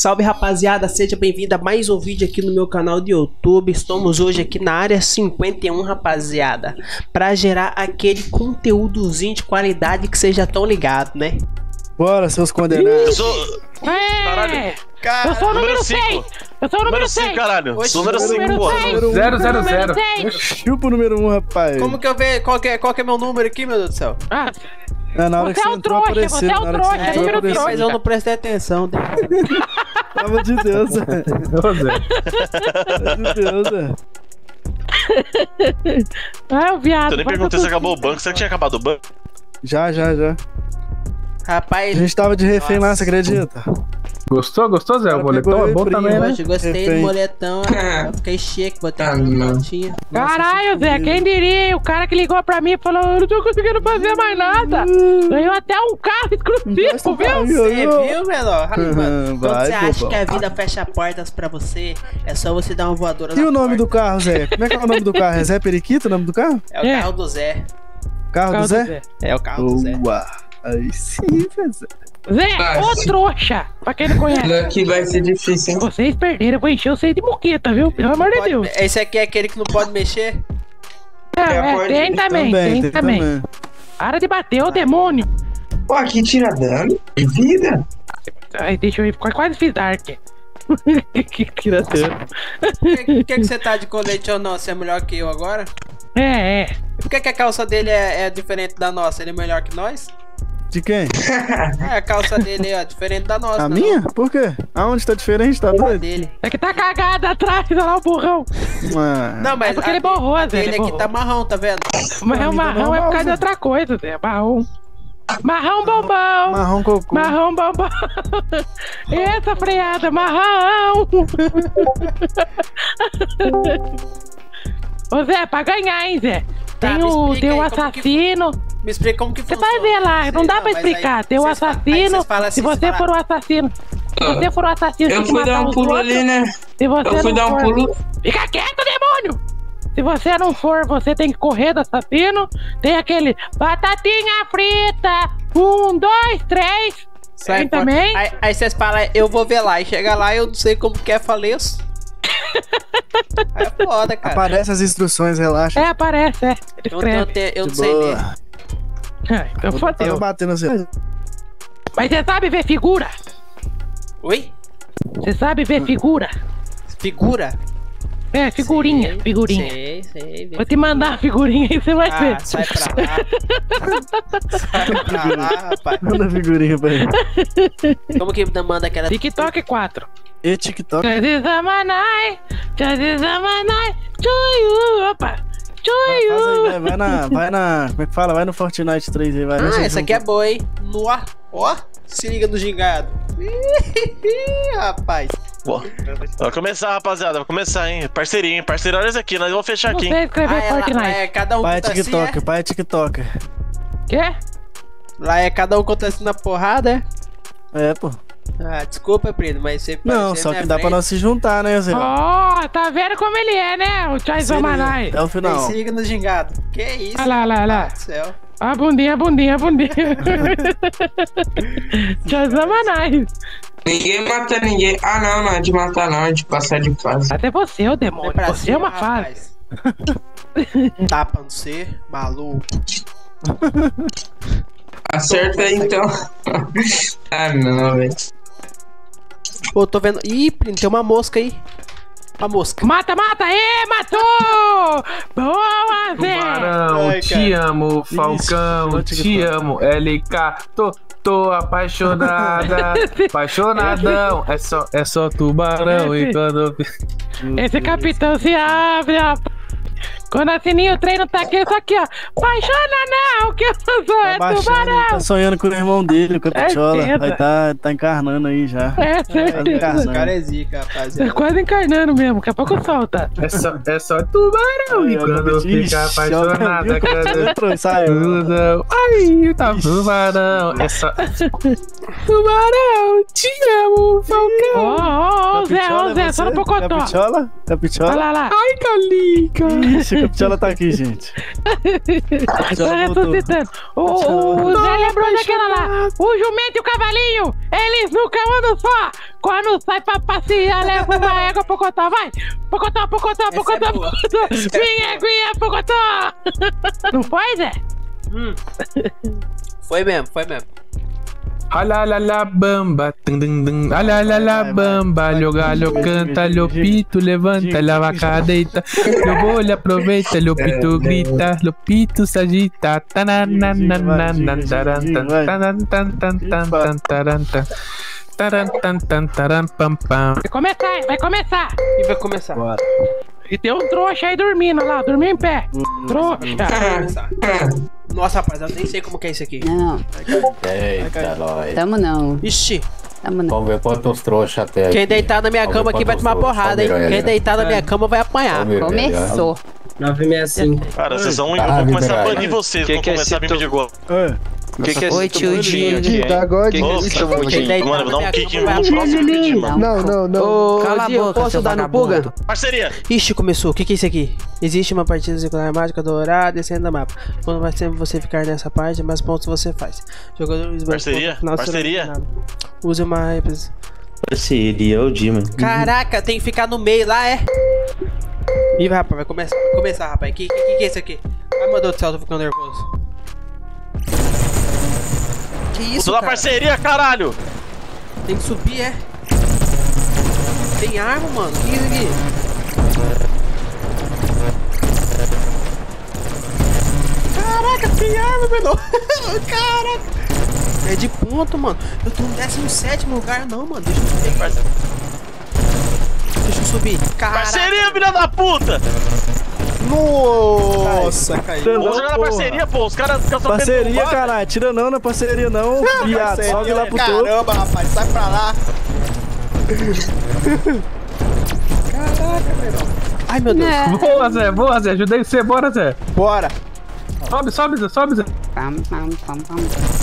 Salve rapaziada, seja bem-vindo a mais um vídeo aqui no meu canal de YouTube. Estamos hoje aqui na área 51, rapaziada, para gerar aquele conteúdozinho de qualidade que vocês já estão ligados, né? Bora, seus condenados. Eu sou... Caralho. Eu sou o número 5. Eu sou o número 6. Caralho. Oxe, Número 5, porra. 000. Chupa o número 1, rapaz. Como que eu vejo? Qual que é meu número aqui, meu Deus do céu? Ah, É, na hora que você é você um entrou, trouxa, apareceu. você é um Na hora que você trouxa, entrou, número apareceu. Mas eu não prestei atenção. Pelo amor de Deus, Zé. Pelo amor de Deus, Zé. é o viado. Eu nem perguntei se acabou o banco. Será que tinha acabado o banco? Já. Rapaz, A gente tava de refém lá, Nossa. você acredita? Gostou, Zé? O boletão pegou é bom eu, também, primo, né? hoje gostei refém. do moletão. Eu fiquei chique, botei uma notinha. Caralho, Zé, quem diria? O cara que ligou pra mim e falou: eu não tô conseguindo fazer mais nada. Ganhou até um carro exclusivo, viu? Você viu, menor? Quando Vai, você acha bobão. que a vida fecha portas pra você, é só você dar uma voadora E na o nome do porta. carro, Zé? Como é que é o nome do carro? É Zé Periquito o nome do carro? É o É. carro do Zé. Carro do Zé? É o carro do Zé. Boa. Aí sim, Zé. Zé, ô trouxa, pra quem não conhece. Aqui vai ser difícil, hein? Vocês perderam, eu vou encher vocês de moqueta, viu? Pelo amor de Deus. Esse aqui é aquele que não pode mexer? Tem também, também. Para de bater, ô demônio. Pô, aqui tira dano de vida. Ai, deixa eu ir, quase fiz Dark. Que tira dano. Por que você tá de colete ou não? Você é melhor que eu agora? É. E por que a calça dele é diferente da nossa? Ele é melhor que nós? De quem? É, a calça dele é diferente da nossa. A não? minha? Por quê? Aonde tá diferente? Tá A doido? dele. É que tá cagada atrás, olha lá o burrão. Mano. Não, mas É porque ele borrou, Zé, ele ele aqui borrou. tá marrom, tá vendo? Mas é o marrão é por causa de outra coisa, Zé. Marrom. Marrão bombom. Marrom cocô. Marrão bombom. Essa freada, marrão. Ô Zé, pra ganhar, hein, Zé? Tá, Tem me o explica aí como assassino. Me explica como que Você funciona. vai ver lá, não dá pra mas aí explicar. Tem o vocês falam- aí assassino. vocês falam assim, Se você vocês for o falam- assassino. Se você for o assassino, Eu tem que fui dar matar um os pulo outros. ali, né? Se você Eu fui não dar um for- pulo. Fica quieto, demônio! Se você não for, você tem que correr do assassino. Tem aquele batatinha frita. 1, 2, 3. Sai Tem fora. também. Aí vocês falam, eu vou ver lá. E chega lá, eu não sei como que é faleço. Aí é foda, cara. Aparece as instruções, relaxa. É, aparece, é. Eu não De sei boa. ler. Então Tava fodeu. batendo assim. Mas você sabe ver figura? Oi? Você sabe ver figura? Figura? É, figurinha, Sei, figurinha. Sei. Vou te mandar a figurinha aí, você vai ver. Ah, sai pra lá. Sai pra lá, rapaz. Manda figurinha pra ele. Como que manda aquela... TikTok 4. E TikTok. Chazizamanai, chazizamanai, chuiu, opa, chuiu. Vai na. Como é que fala? Vai no Fortnite 3 aí, vai. Ah, essa aqui é boa, hein? Ó, se liga no gingado. Ih, rapaz. Bom, vai começar, rapaziada. Vai começar, hein? Parceirinho, olha esse aqui. Nós vamos fechar Não aqui, sei hein? escrever Fortnite. É cada um Pai é contra si, TikToker, pai é TikToker. Quê? Lá é cada um contra si na porrada, é? É, pô. Ah, desculpa, primo, mas você... Não, você só na que dá pra frente. nós se juntar, né, Zé? Ó, tá vendo como ele é, né? O Chazizamanai. Até o final. Se liga no gingado. Que isso? Olha lá. Meu Deus do céu. A bundinha. Chazizamanai. Ninguém mata ninguém. Ah, não é de matar, não. É de passar de fase. Até você, ô Vem demônio. pra Você é cima, uma fase. rapaz. Tapa no ser, maluco. Acerta aí, então. Ah, não, velho. Pô, tô vendo... Ih, primo, tem uma mosca aí. Uma mosca. Mata! Ê, matou! Boa, Zé! Tubarão, Ai, te cara. amo, Falcão, Ixi, te amo, LK, tô apaixonada, apaixonadão, é só tubarão e quando... Esse capitão se abre, ó. Quando a sininho o treino tá aqui, isso aqui, ó. Paixona não, que eu sou é Tá tubarão. tá sonhando com o irmão dele, com a Pichola. certeza. Vai tá encarnando aí já. É, Esse certeza. cara é zica, Tá rapaziada. quase encarnando mesmo, daqui a pouco solta. É só tubarão e quando fica apaixonada, quando... Entrou, saiu. Tubarão, ai, tá tubarão, é só... Tubarão, te amo, Falcão. Ó, Zé, só no pocotó. Capichola? Capichola? Olha lá. Ai, Calica. Ixi, a Capichola tá aqui, gente. Tô Capichola voltou. ressuscitando. mano. O Zé lembrou daquela lá. O jumento e o cavalinho, eles nunca andam só. Quando sai pra passear, leva uma égua, Pocotó, vai. Pocotó, Pocotó, Pocotó, Pocotó. Vinha, guia, Pocotó. Não foi, Zé? Foi mesmo, foi mesmo. Alalala bamba, tum dum dum. Alalala bamba, lo gallo canta, lo pito levanta, la vaca deita, lo bolo aproveita, lo pito grita, lo pito se agita, tananananan, tarantan, tarantan, tarantan, tarantan, tarantan, taran pam pam. Vai começar, hein? Vai começar. E vai começar. Bora. E tem um trouxa aí dormindo lá, dormindo em pé. Trouxa. Vai começar. Nossa, rapaz, eu nem sei como que é isso aqui. Não, Eita, nós. tamo não. Ixi, Tamo não. Vamos ver quantos trouxas até aqui. quem deitar na minha Vamos cama ver aqui vai quantos tomar trouxas. porrada, hein? Ó, Miranha, Quem né? deitar na minha cama vai apanhar. Ó, Miranha. Começou. 965. Cara, vocês vão. Eu Ah, vou começar a liberado. banir vocês. Que Vou que é começar a esse me de gol. Oi, tio Dinho. Tá God. Que é isso, Quem Budinho? deitar Mano, na vou dar minha um kick cama vai no próximo vídeo, mano. Não. Cala a boca, posso seu dar no vagabundo. Puga? Parceria! Ixi, começou. O que é isso aqui? Existe uma partida circular mágica dourada descendo do mapa. Quando vai sempre você ficar nessa parte, mais pontos você faz. Jogadores Parceria? Parceria? Use uma. Parceria, o Dima. Caraca, tem que ficar no meio lá, é? Ih, rapaz, vai começar, rapaz. Que é isso aqui? Ai, meu Deus do céu, tô ficando nervoso. Que isso, Tô na cara? parceria, caralho! Tem que subir, é? Tem arma, mano? Que isso aqui? Caraca, tem arma, menor. Caraca. É de ponto, mano. Eu tô no 17º lugar, não, mano. Deixa eu subir, parceiro. Deixa eu subir. Caraca. Parceria, filha da puta! Nossa, caiu. Vamos jogar na parceria, pô. Os caras ficam só Parceria, caralho. Tira não, não é parceria não. Viado, sobe lá pro topo. Caramba, rapaz, sai pra lá. Caraca, menor. Ai, meu Deus. É. Boa, Zé, ajudei você, bora, Zé. Bora. Sobe, Zé. Pam, pam, pam, pam.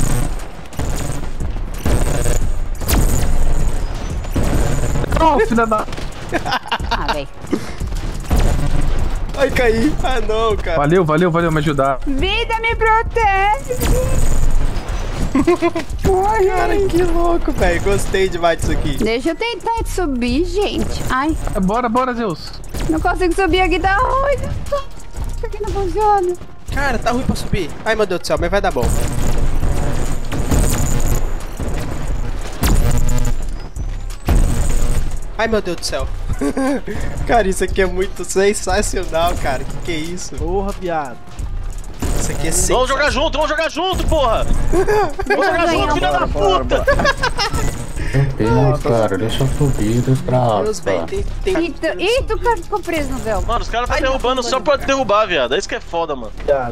Ô, filha da... Ah, véi. Ai, caí. Ah, não, cara. Valeu, me ajudar. Vida me protege. Cara, que louco, velho. Gostei demais disso aqui. Deixa eu tentar subir, gente. Ai, Bora, Zeus. não consigo subir aqui, tá ruim. Isso aqui não funciona. Cara, tá ruim pra subir. Ai, meu Deus do céu, mas vai dar bom. Ai, meu Deus do céu. Cara, isso aqui é muito sensacional, cara. Que é isso? Porra, viado. Isso aqui é Vamos jogar junto, porra! Vamos jogar junto, filha da puta! Deus, cara, deixa eu subir dos Deus, velho. braços. Ih, tu ficou preso no véu. Mano, os caras tá derrubando só pra derrubar, viado. É isso que é foda, mano. Viado.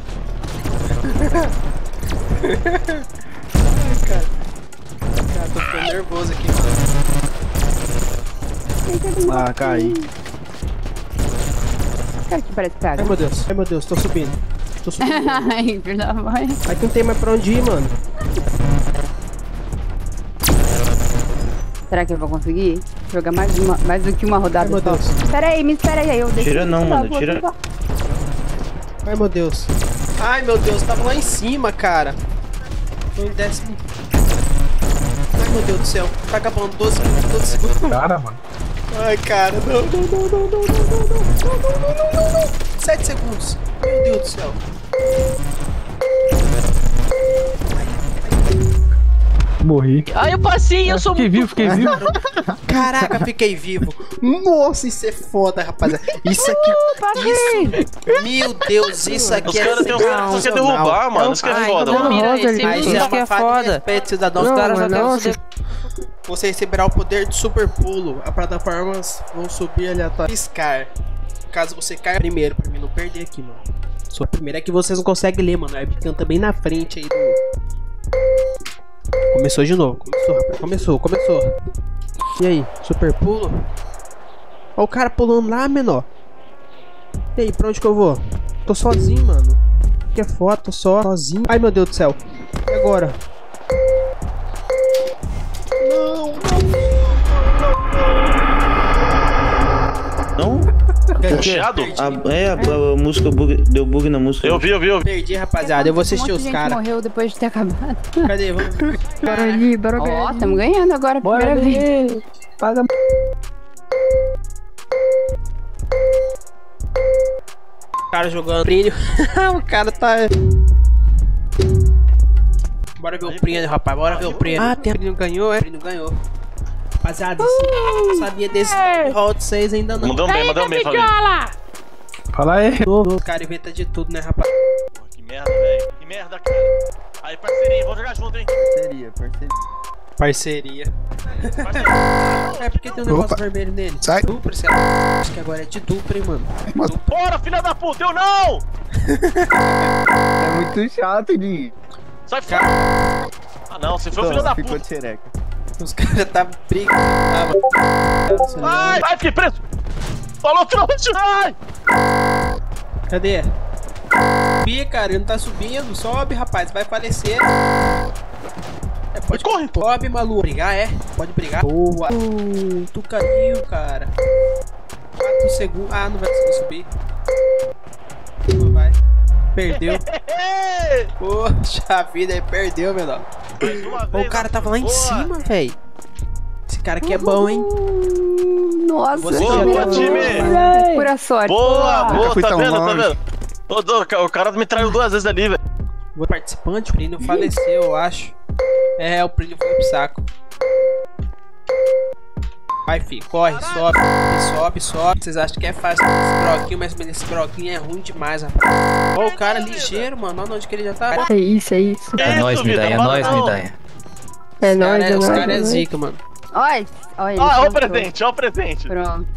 Cara, tô ficando nervoso aqui, mano. Ah, caí. Cara, que parece praga. Ai, meu Deus, tô subindo. Tô subindo. Ai, filho da mãe. Aí não tem mais pra onde ir, mano. Será que eu vou conseguir jogar mais do que uma rodada? Ai, meu só? Deus. Espera aí, me espera aí. Eu deixo Tira não, mano, tira. Ai, meu Deus. Ai, meu Deus, tava lá em cima, cara. Tô em 10º. Ai, meu Deus do céu. Tá acabando 12 segundos. Cara, mano. Ai, cara, não. 7 segundos. Meu Deus do céu. Morri. Ai, eu passei, eu sou Fiquei vivo. Caraca, fiquei vivo. Nossa, isso é foda, rapaziada. Isso aqui. Isso. Meu Deus, isso aqui Os é caras tem um cara que só quer derrubar, mano. Isso que é foda, mano. Mas é uma falta de respeito, cidadão. Os caras só querem. Você receberá o poder de super pulo. As plataformas vão subir aleatório. Piscar. Caso você caia primeiro, pra mim não perder aqui, mano. Sou a primeira é que vocês não conseguem ler, mano. É ficando também na frente aí do. Começou de novo. Começou. E aí, super pulo. Ó o cara pulando lá, menor. E aí, pra onde que eu vou? Tô sozinho, mano. Que é foda, tô sozinho. Ai, meu Deus do céu. E agora? Não. Puxado? A música deu bug na música. Eu vi. Perdi, rapaziada. Eu vou assistir os caras. morreu depois de ter acabado. Cadê? Vamos. Bora ali, bora ali. Ó, tamo ganhando agora, primeira vez. Paga. O cara jogando brilho. O cara tá. Bora ver o prêmio, rapaz. Bora ver o prêmio. Ah, tem o prêmio ganhou, é? O prêmio ganhou. Rapaziada, não sabia desse Hot 6 ainda não. Mandou bem, Pidiola! Fala aí. O cara inventa de tudo, né, rapaz? Que merda, velho. Que merda, cara. Aí, parceirinho, vamos jogar junto, hein? Parceria. É porque tem um negócio vermelho nele. Sai. Dupla, sei lá. Acho que agora é de dupla, hein, mano. Bora, filha da puta, eu não! É muito chato, Di. Sai fora! Ah, não, você foi o filho da puta. Xereca. Os caras tá brigando. Ai, fiquei preso! Falou, trouxa! Ai! Cadê? Subir, cara, ele não tá subindo. Sobe, rapaz, vai falecer. É, pode correr. Sobe, maluco. Brigar, é? Pode brigar. Boa. Tu caiu, cara. 4 segundos. Ah, não vai conseguir subir. Não vai. Perdeu. Poxa vida, ele perdeu, meu nome. O cara tava lá em cima, velho. Esse cara aqui é bom, hein? Nossa, boa, time! Pura sorte. Boa, tá vendo, tá vendo? O cara me traiu 2 vezes ali, velho. O participante, o Plínio faleceu, eu acho. É, o Plínio foi pro saco. Vai, filho, corre, sobe. Vocês acham que é fácil esse broquinho, mas esse broquinho é ruim demais, rapaz. Ó, o cara ligeiro, mano. Olha onde que ele já tá. É isso. É nóis, Midanha, É nóis, Os caras é zica, mano. Olha. Ó o presente, ó o presente. Pronto.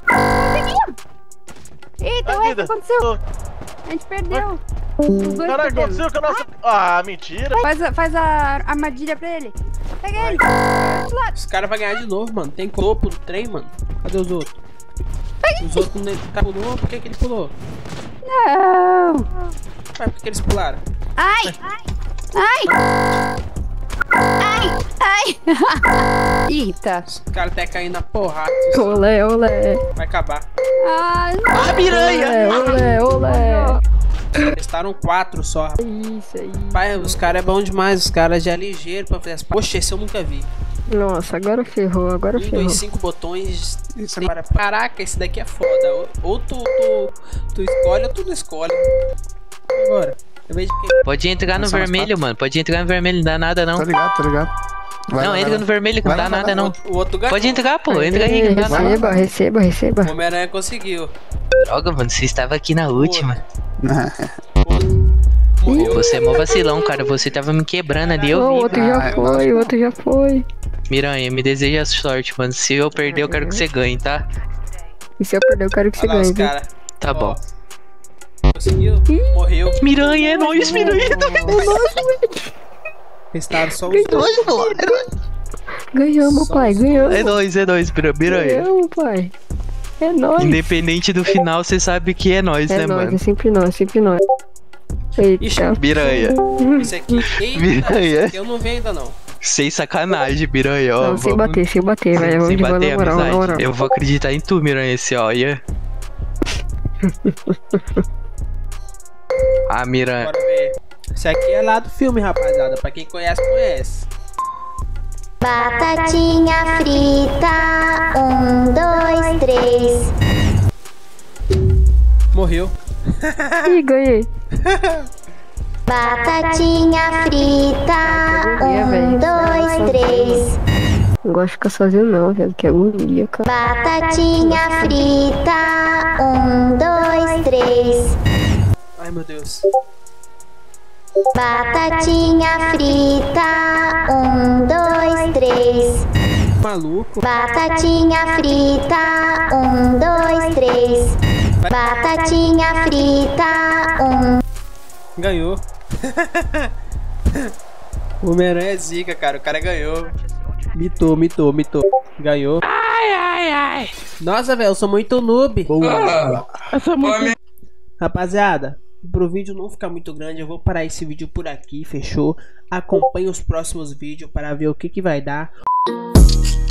Eita, ué, o que aconteceu? A gente perdeu. Caralho, aconteceu com a nossa... Ah, mentira. Faz a armadilha pra ele. Pega ele. Os caras vão ganhar de novo, mano. Tem corpo no trem, mano. Cadê os outros? Os outros não pulou. Por que ele pulou? Não. Por que eles pularam? Ai. Eita. Os caras até caindo na porrada. Olé. Vai acabar. Ai, piranha! Olé. Testaram 4 só, rapaz. Isso aí. Pai, os caras é bom demais. Os caras já é ligeiro pra fazer as... Poxa, esse eu nunca vi. Nossa, agora ferrou, 1, 2, 5 botões. Caraca, esse daqui é foda. Ou tu escolhe ou tu não escolhe. Agora, eu vejo que... Pode entrar no vermelho, mano. Pode entrar no vermelho, não dá nada não. Tô ligado. Não, entra no vermelho que não dá nada não. O outro ganhou. Pode entrar, pô. Entra aí que não dá nada. Receba. O Homem-Aranha conseguiu. Droga, mano. Você estava aqui na última. Morreu. Você é mó vacilão, cara. Você tava me quebrando ali, eu O vi. outro já foi. Miranha, me deseja sorte, mano. Se eu perder, eu quero que você ganhe, tá? E se eu perder, eu quero que você Olha lá os ganhe. cara. Tá bom. Conseguiu? Morreu. Miranha, é nóis, Miranha. Testaram só os dois. Ganhamos, pai, ganhamos. É nóis, Miranha. Ganhamos, pai. É nóis. Independente do final, você sabe que é nóis, né, mano? É sempre nós. Eita. Ixi, Miranha. Esse aqui. Eita, Miranha. esse aqui eu não vi ainda não. Sem sacanagem, Miranha, ó. Não, sem bater, velho. Vamos Sem de boa, bater, na amizade. moral. Eu vou acreditar em tu, Miranha, esse ó. Ah, Miranha. Bora ver. Esse aqui é lá do filme, rapaziada. Pra quem conhece, conhece. Batatinha frita, 1, 2, 3. Morreu. Ih, ganhei. Batatinha frita, 1, 2, 3. Não gosto de ficar sozinho não, velho, que agonia, cara. Batatinha frita, 1, 2, 3. Ai, meu Deus. Batatinha frita, 1, 2, 3. Maluco. Batatinha frita, 1, 2, 3. Batatinha frita, 1. Ganhou. O Homem-Aranha é zica, cara. O cara ganhou. Mitou. Ganhou. Ai. Nossa, velho, eu sou muito noob. Eu sou muito... Rapaziada, pro vídeo não ficar muito grande, eu vou parar esse vídeo por aqui, fechou? Acompanhe os próximos vídeos para ver o que vai dar.